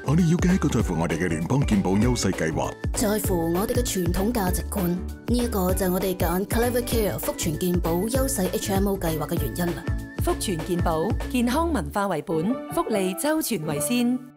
我哋要嘅係一個在乎我哋嘅聯邦健保優勢計劃， 在乎我哋嘅傳統價值觀。呢一個就係我哋揀 Clever Care 福全健保優勢 HMO 計劃嘅原因啦。 福全健保，健康文化為本，福利周全為先。